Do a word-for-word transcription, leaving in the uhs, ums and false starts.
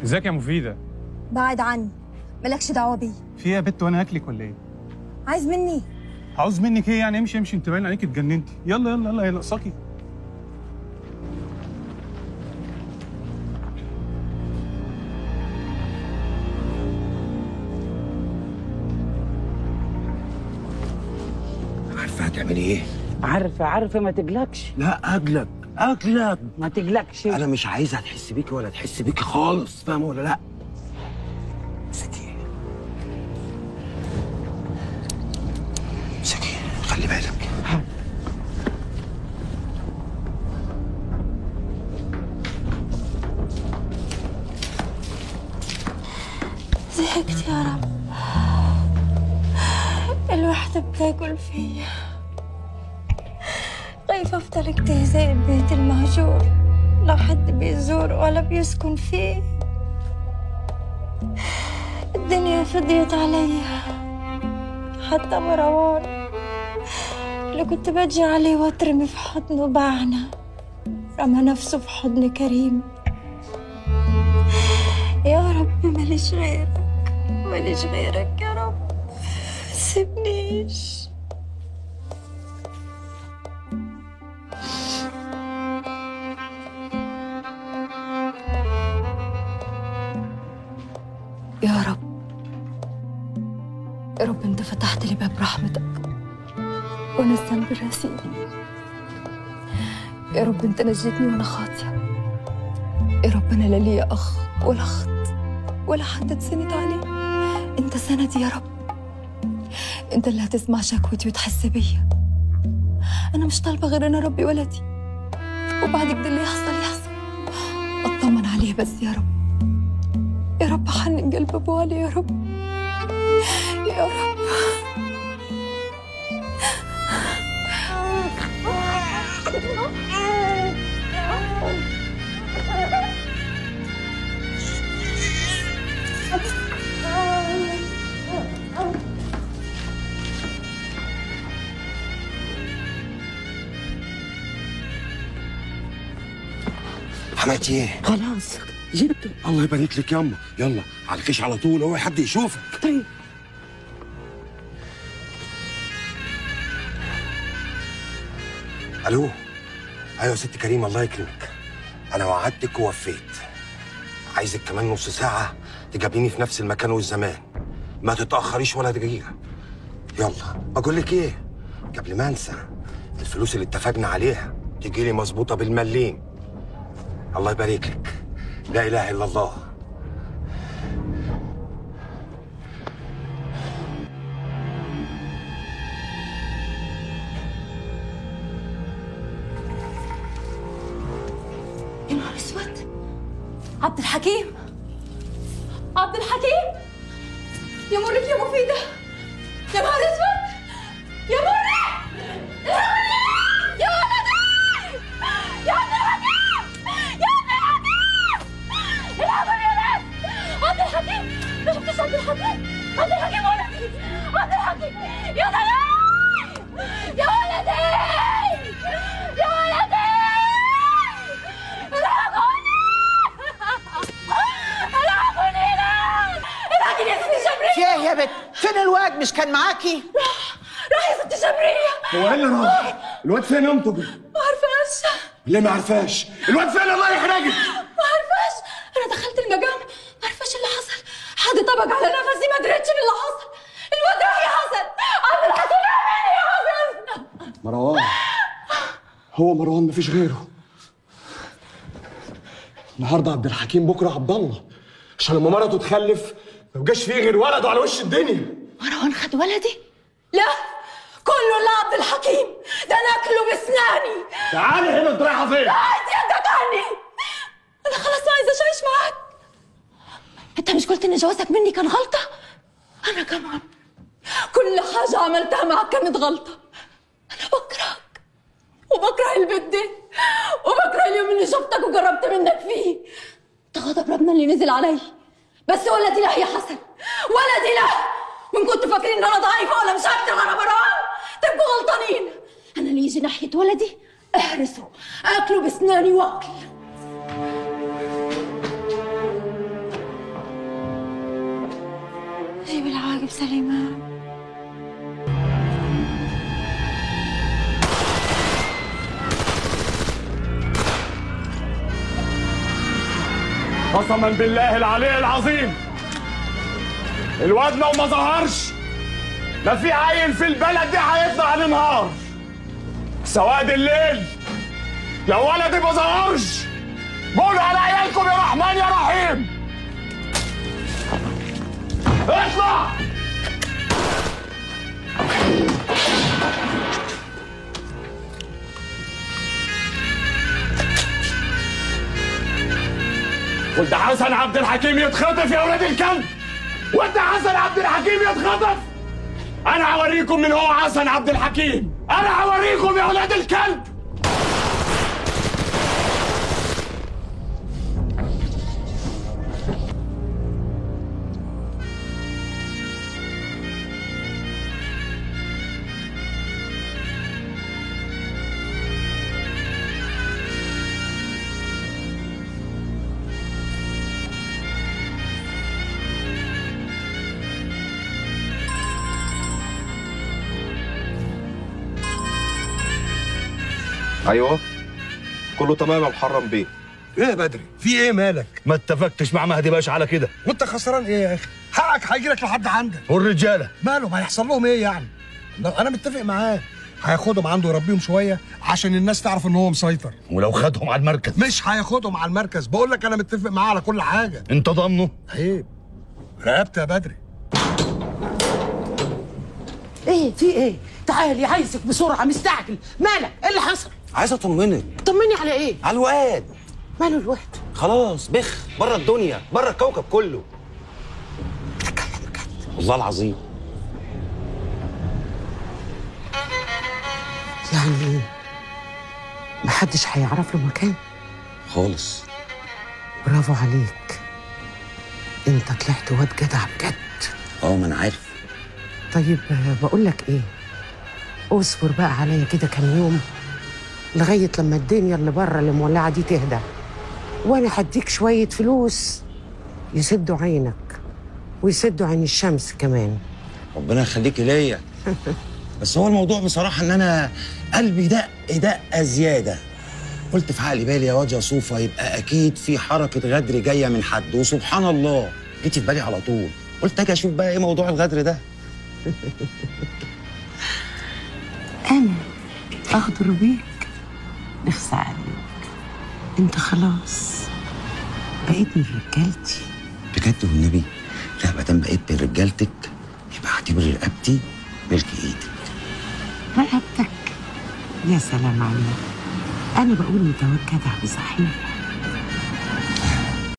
ازيك يا مفيدة؟ بعد عني، مالكش دعوة بيه. في ايه يا بت وانا هاكلك ولا ايه؟ عايز مني؟ عاوز منك ايه يعني؟ امشي امشي، انت باين عليك اتجننتي. يلا يلا يلا يا ناقصاكي. عارفة هتعملي ايه؟ عارفة عارفة ما تقلقش. لا اقلق اقلق ما تقلقش. انا مش عايزها تحس بيكي ولا تحس بيكي خالص، فاهمة ولا لا؟ امسكي امسكي خلي بالك. زهقت يا رب، الوحدة بتاكل فيا، خايفة افضل كده زي البيت المهجور، لا حد بيزور ولا بيسكن فيه. الدنيا فضيت عليا، حتى مروان اللي كنت بجي عليه واترمي في حضنه باعنا، رمى نفسه في حضن كريم. يا رب ماليش غيرك، ماليش غيرك يا رب، سيبنيش. يا رب يا رب انت فتحت لي باب رحمتك وانا الذنب راسيني. يا رب انت نجيتني وانا خاطئه. يا رب انا لا ليا اخ ولا اخت ولا حد تسند عليه، انت سندي يا رب، انت اللي هتسمع شكوتي وتحس بيا. انا مش طالبه غير ان اربي ولدي، وبعد كده اللي يحصل يحصل، اطمن عليه بس يا رب. يا رب حنن قلب ابو علي يا رب، يا رب. عملتي ايه؟ خلاص جبته. الله يبارك لك ياما، يلا على الكيش على طول، اوعي حد يشوفك. طيب الو. ايوه يا ست كريمه، الله يكرمك، انا وعدتك ووفيت. عايزك كمان نص ساعه تجابيني في نفس المكان والزمان، ما تتاخريش ولا دقيقه. يلا بقول لك ايه، قبل ما انسى، الفلوس اللي اتفقنا عليها تجي لي مظبوطه بالمليم. الله يبارك لك، لا اله الا الله. يا نهار اسود، عبد الحكيم، عبد الحكيم، يا مرك يا مفيدة، يا نهار اسود، يا مرك، يا ولدي، يا ولدي، يا عبد الحكيم، يا عبد الحكيم، الحقوا يا ناس، عبد الحكيم، ما شفتش عبد الحكيم، عبد الحكيم ولدي، عبد الحكيم، يا ضياي، يا ولدي، يا ولدي، الحقوني، الحقوني هنا، الحقيني يا ستي شبرية. في ايه يا بت؟ فين الواد؟ مش كان معاكي؟ راح راح يا ستي شبرية. هو ايه اللي راح؟ الواد فين يا انطق؟ ما عرفاش. ليه ما عرفاش؟ الواد فين الله يحرجك؟ ما عرفاش، انا دخلت المجال ما عرفاش اللي حصل، حد طبق على نفسي ما دريتش باللي حصل. الواد راح يا حسن، عبد الحكيم اعمل يا حسن. مروان، هو مروان مفيش غيره. النهارده عبد الحكيم، بكره عبد الله، عشان لما مرته تخلف ما يبقاش فيه غير ولده على وش الدنيا. مروان خد ولدي؟ لا، كله لعبد الحكيم، ده انا اكله بسناني. تعالي هنا، انت رايحه فين؟ عايز يدك عني، انا خلاص ما عايزه اعيش معاك. انت مش قلت ان جوازك مني كان غلطه؟ انا كمان كل حاجه عملتها معك كانت غلطه. انا بكرهك وبكره البيت ده وبكره اليوم اللي شفتك وقربت منك فيه. ده غضب ربنا اللي نزل علي، بس ولدي لا يا حسن، ولدي لا. وان كنتوا فاكرين ان انا ضعيفه ولا مش هقدر على مروان تبقوا غلطانين. انا اللي يجي ناحيه ولدي اهرسه، اكله بسناني واكل. سليمان. قسما بالله العلي العظيم الواد لو ما ظهرش ما في عيل في البلد دي هيطلع النهار. سواد الليل لو ولدي ما ظهرش قولوا على عيالكم يا رحمن يا رحيم. اطلع. ولد حسن عبد الحكيم يتخطف يا ولاد الكلب. ولد حسن عبد الحكيم يتخطف. انا هوريكم من هو حسن عبد الحكيم. انا هوريكم يا ولاد الكلب. ايوه كله تمام يا محرم بيه. ايه يا بدري؟ في ايه مالك؟ ما اتفقتش مع مهدي باشا على كده. وانت خسران ايه يا اخي؟ حقك هيجي لك لحد عندك. والرجاله مالهم؟ هيحصل لهم ايه يعني؟ لا انا متفق معاه، هياخدهم عنده يربيهم شويه عشان الناس تعرف ان هو مسيطر. ولو خدهم على المركز؟ مش هياخدهم على المركز، بقول لك انا متفق معاه على كل حاجه. انت ضامنه؟ عيب رقبت يا بدري. ايه في ايه؟ تعالي عايزك بسرعه، مستعجل. مالك؟ ايه اللي حصل؟ عايز اطمنك. طمني على ايه؟ على الواد. ماله الواد؟ خلاص بخ بره الدنيا، بره الكوكب كله. بتتكلم بجد؟ والله العظيم. يعني محدش هيعرف له مكان؟ خالص. برافو عليك، انت طلعت واد جدع بجد. اه ما انا عارف. طيب بقول لك ايه، اصبر بقى عليا كده كام يوم لغايه لما الدنيا اللي بره اللي مولعه دي تهدى، وانا هديك شويه فلوس يسدوا عينك ويسدوا عين الشمس كمان. ربنا يخليكي ليا. بس هو الموضوع بصراحه ان انا قلبي دق دقه زياده. قلت في عقلي بالي يا واد يا صوفه يبقى اكيد في حركه غدر جايه من حد، وسبحان الله جيتي في بالي على طول. قلت اجي اشوف بقى ايه موضوع الغدر ده. انا اغدر بيك؟ نخسى عليك، انت خلاص بقيت من رجالتي. بجد والنبي؟ لا ما دام بقيت من رجالتك يبقى اعتبري رقبتي ملك ايدك. رقبتك؟ يا سلام عليك، انا بقول انت واد جدع بصحيح.